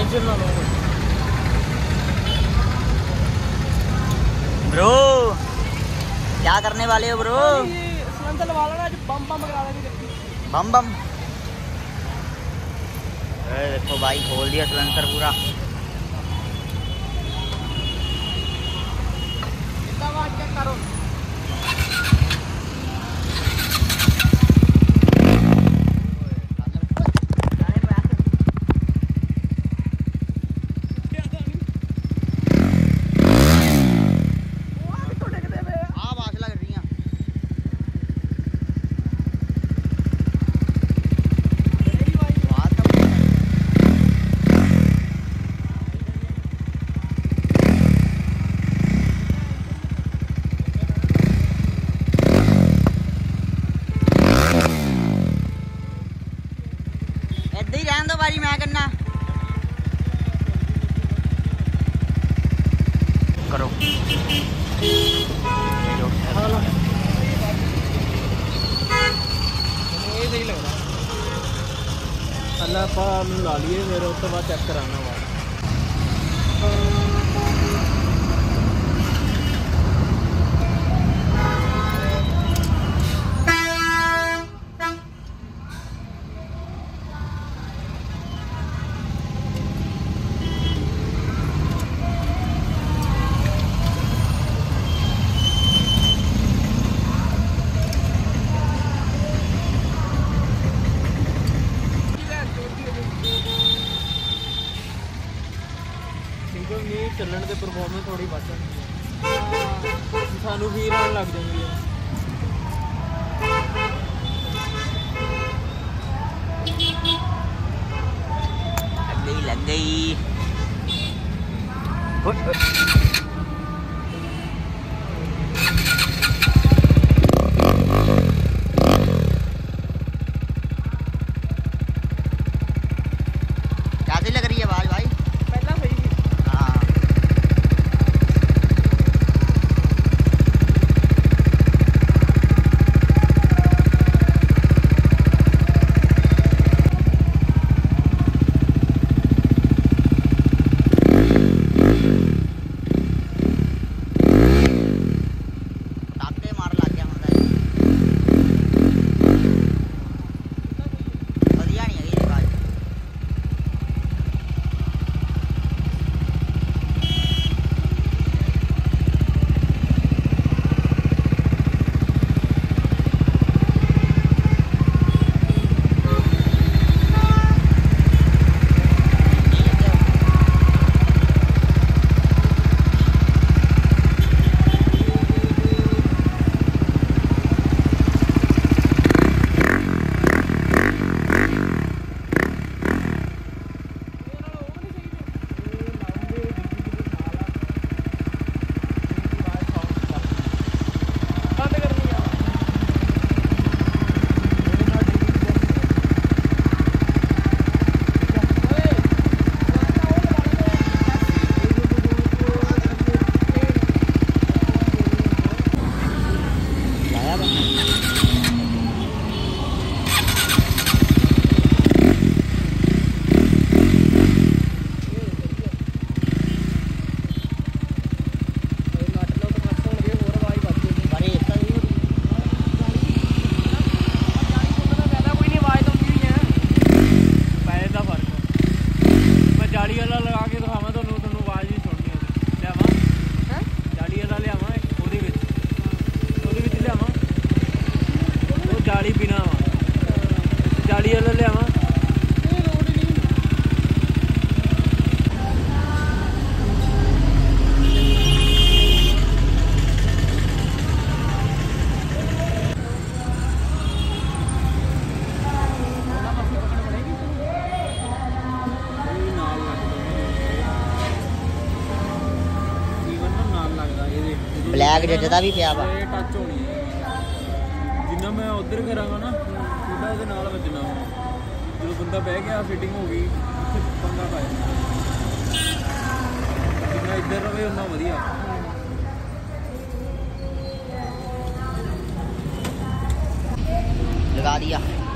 Tension ना लो bro. क्या करने वाले हो ब्रो? सिलेंडर लगा लेना, बम बम करा देंगे। बम बम। देखो भाई खोल दिया सिलेंडर पूरा। चेक करो। बारी मैं करना करो सही लग रहा अल्लाह ला लिए फिर उस तो बाद चेक कराना वा ਚੱਲਣ ਦੇ ਪਰਫਾਰਮੈਂਸ ਥੋੜੀ ਵੱਧ ਜਾਂਦੀ ਹੈ ਸਾਨੂੰ ਫੀਲ ਆਉਣ ਲੱਗ ਜਾਂਦੀ ਹੈ लग गई कैसी लग रही है आवाज भाई? पहला सही थी। हाँ जाली बिना जाली वाला लिया ब्लैक जजदा भी पिया वा टच होनी है जिन्ना मैं उधर करांगा ना सीधा ਉਹਦੇ ਨਾਲ ਵੱਜਣਾ ਜਦੋਂ ਬੰਦਾ ਬਹਿ ਗਿਆ ਫਿਟਿੰਗ ਹੋ ਗਈ ਉੱਥੇ ਪੰਗਾ ਪਾ ਜਾਂਦਾ ਜਿੰਨਾ ਇੱਧਰ ਰਵੇ ਉਹਨਾਂ ਵਧੀਆ लगा दिया।